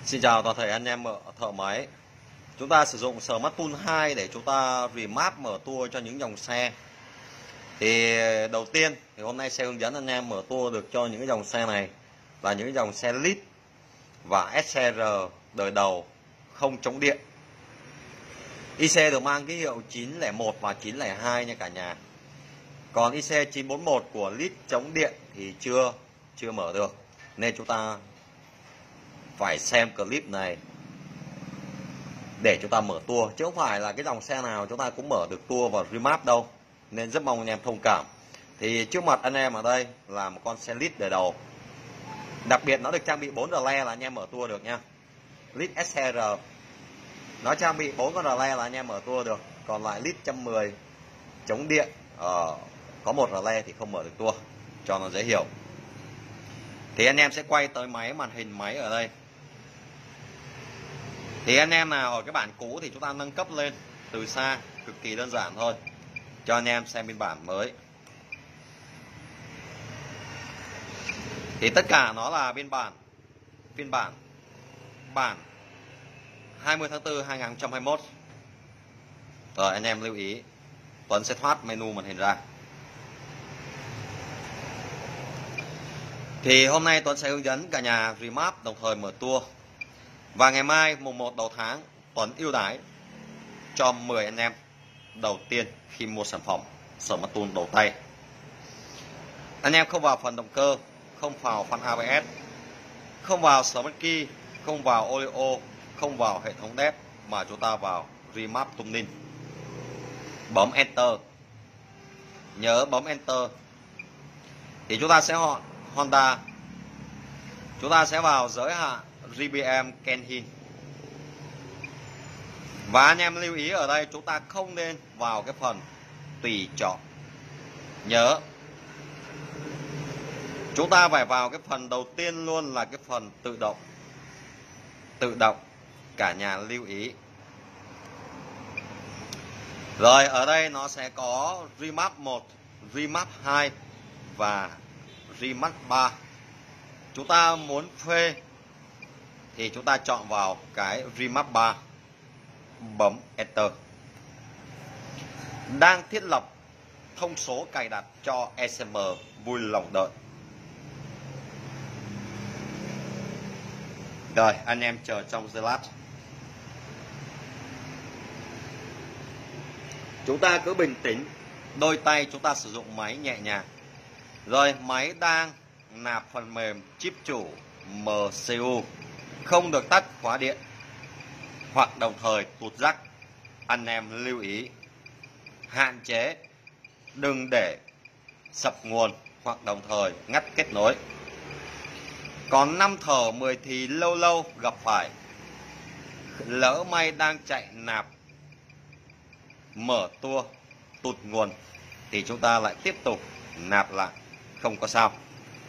Xin chào toàn thể anh em thợ máy. Chúng ta sử dụng Smart Tool 2 để chúng ta remap mở tua cho những dòng xe. Thì đầu tiên thì hôm nay sẽ hướng dẫn anh em mở tua được cho những cái dòng xe này là những dòng xe Lead và SCR đời đầu không chống điện. IC được mang ký hiệu 901 và 902 nha cả nhà. Còn IC 941 của Lead chống điện thì chưa mở được, nên chúng ta phải xem clip này để chúng ta mở tua, chứ không phải là cái dòng xe nào chúng ta cũng mở được tua và remap đâu, nên rất mong anh em thông cảm. Thì trước mặt anh em ở đây là một con xe Lead đời đầu, đặc biệt nó được trang bị 4 rle là anh em mở tua được nha. Lead SCR nó trang bị 4 con rle là anh em mở tua được, còn lại Lead 110 chống điện có một rle thì không mở được tua, cho nó dễ hiểu. Thì anh em sẽ quay tới máy, màn hình máy ở đây. Thì anh em nào ở cái bản cũ thì chúng ta nâng cấp lên từ xa, cực kỳ đơn giản thôi, cho anh em xem biên bản mới. Thì tất cả nó là phiên bản 20 tháng 4 2021. Rồi anh em lưu ý, Tuấn sẽ thoát menu màn hình ra. Thì hôm nay Tuấn sẽ hướng dẫn cả nhà remap đồng thời mở tua. Và ngày mai mùng 1 đầu tháng, Tuấn ưu đãi cho 10 anh em đầu tiên khi mua sản phẩm Smart Tool đầu tay. Anh em không vào phần động cơ, không vào phần ABS, không vào Smart Key, không vào Oleo, không vào hệ thống đép, mà chúng ta vào remap tuning. Bấm Enter. Nhớ bấm Enter. Thì chúng ta sẽ chọn Honda. Chúng ta sẽ vào giới hạn RPM Kenhin. Và anh em lưu ý ở đây chúng ta không nên vào cái phần tùy chọn. Nhớ, chúng ta phải vào cái phần đầu tiên luôn là cái phần tự động. Tự động, cả nhà lưu ý. Rồi ở đây nó sẽ có remap 1, remap 2 và remap 3. Chúng ta muốn phê thì chúng ta chọn vào cái remap 3, bấm Enter. Đang thiết lập thông số cài đặt cho ECM, vui lòng đợi. Rồi anh em chờ trong giây lát. Chúng ta cứ bình tĩnh, đôi tay chúng ta sử dụng máy nhẹ nhàng. Rồi máy đang nạp phần mềm chip chủ MCU, không được tắt khóa điện hoặc đồng thời tụt jack. Anh em lưu ý hạn chế đừng để sập nguồn hoặc đồng thời ngắt kết nối. Còn 5 thở 10 thì lâu lâu gặp phải. Lỡ may đang chạy nạp mở tua tụt nguồn thì chúng ta lại tiếp tục nạp lại, không có sao.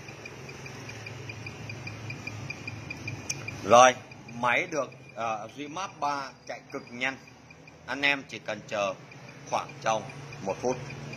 Rồi máy được remap 3 chạy cực nhanh. Anh em chỉ cần chờ khoảng trong 1 phút.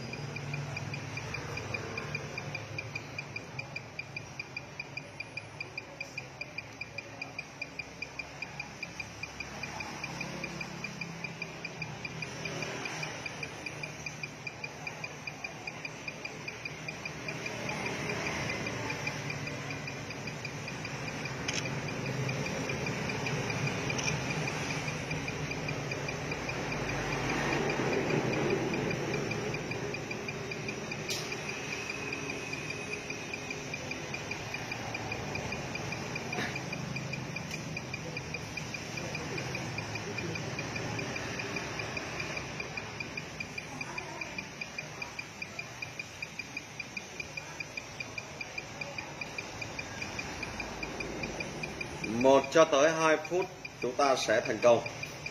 Một cho tới 2 phút chúng ta sẽ thành công.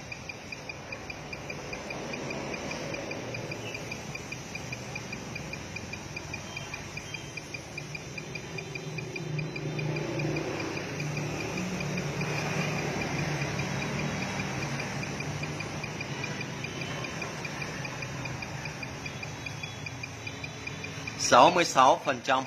mươi 66%.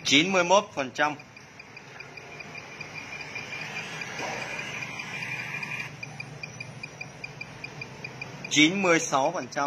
91%. Chín mươi 6%.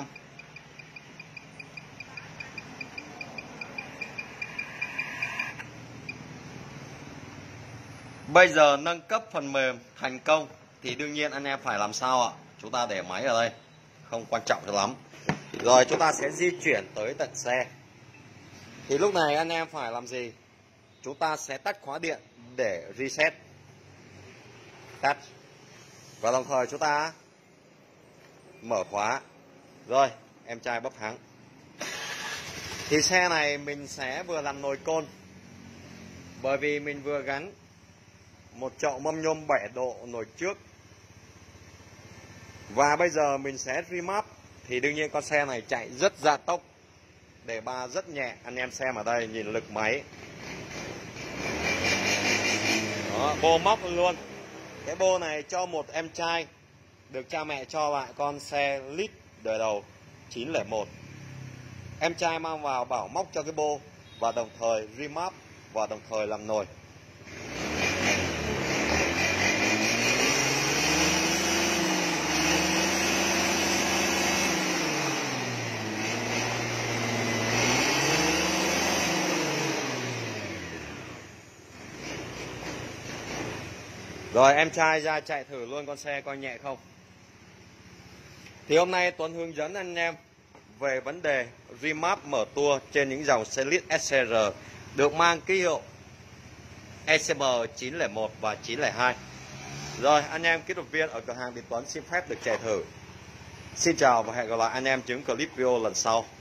Bây giờ nâng cấp phần mềm thành công thì đương nhiên anh em phải làm sao ạ? Chúng ta để máy ở đây, không quan trọng cho lắm. Rồi chúng ta sẽ di chuyển tới tận xe. Thì lúc này anh em phải làm gì? Chúng ta sẽ tắt khóa điện để reset. Tắt. Và đồng thời chúng ta mở khóa. Rồi, em trai bấm thắng. Thì xe này mình sẽ vừa làm nồi côn, bởi vì mình vừa gắn một chậu mâm nhôm 7 độ nồi trước. Và bây giờ mình sẽ remap. Thì đương nhiên con xe này chạy rất gia tốc, đề ba rất nhẹ. Anh em xem ở đây, nhìn lực máy. Đó, bô móc luôn. Cái bô này cho một em trai, được cha mẹ cho lại con xe lít đời đầu 901. Em trai mang vào bảo móc cho cái bô, và đồng thời remap, và đồng thời làm nồi. Rồi em trai ra chạy thử luôn con xe coi nhẹ không. Thì hôm nay Tuấn hướng dẫn anh em về vấn đề remap mở tua trên những dòng xe lít SCR được mang ký hiệu ECM 901 và 902. Rồi anh em kỹ thuật viên ở cửa hàng Điện Tuấn xin phép được chạy thử. Xin chào và hẹn gặp lại anh em những clip video lần sau.